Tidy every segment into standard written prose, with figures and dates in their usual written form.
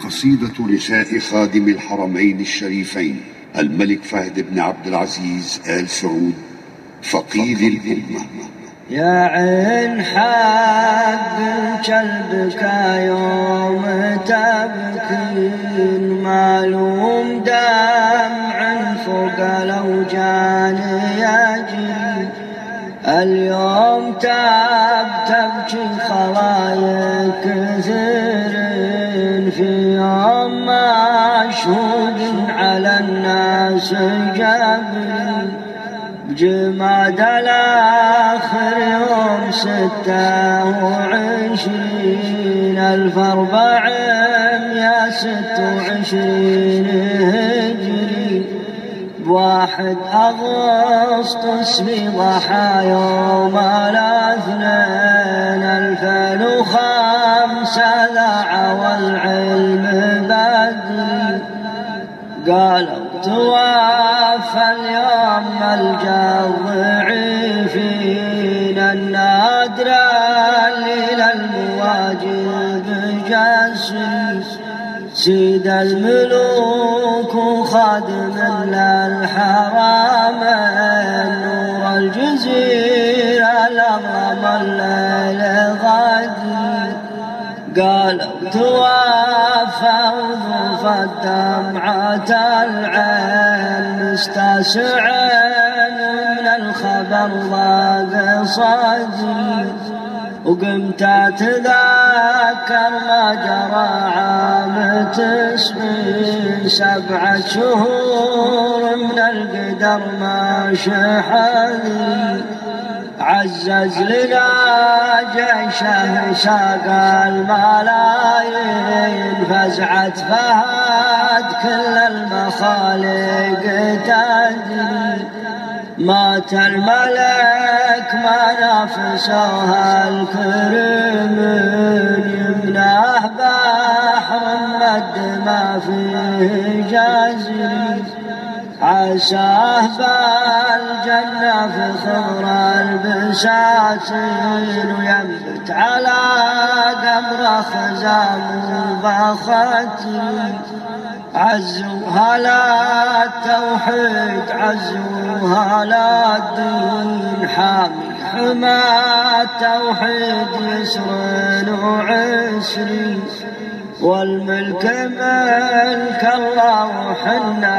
قصيدة نساء خادم الحرمين الشريفين الملك فهد بن عبد العزيز آل سعود فقيد الأمة. يا عين حق كلبك يوم تبكي معلوم دمع فوق لو جاني يجري اليوم تبكي خلايق كثير في يوم مشهود على الناس جبري بجماد الآخر يوم 26 1426 هجري بواحد أغسطس في ضحى يوم الاثنين 2005 ذاع والعلم بدري قالوا توفى اليوم الجاضعين النادر الليل المواجب جسري سيد الملوك وخادم للحرمين نور الجزيرة الأظلم الليل غدري قالوا توفى وذوف الدمعة العين مستسعين ومن الخبر ضاق صدري وقمت أتذكر ما جرى عام 90 7 شهور من القدر ماشي حذري عزز لنا جيشه ساق الملايين فزعت فهد كل المخالق تدري مات الملك ما نافسوها الكريمين يمناه بحر مد ما فيه جزري عساه بالجنة في خضر البساتين وينبت على قبر خزام وبختي عزوها للتوحيد عزوها للدين حامي حمى التوحيد يسر وعسري والملك ملك الله وحنا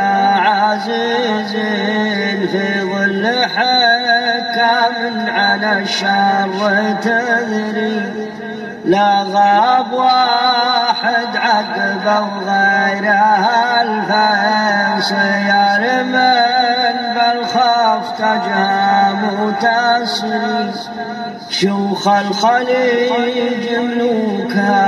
عزيزين في ظل حكام على الشر تذري لا غاب واحد عقبه وغيرها 2000 سيار من بالخوف تجهم وتسري شيوخ الخليج ملوكها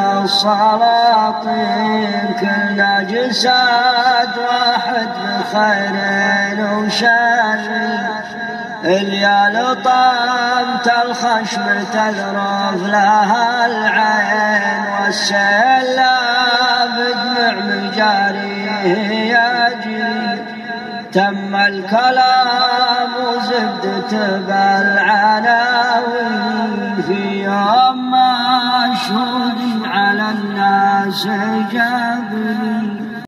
والسلاطين كلنا جسد واحد بخير وشر اليال طامت الخشم تذرف لها العين والسيل بدمع مجاريه يجري تم الكلام وزبدت بالعناوين في يوم مشهود على الناس جبري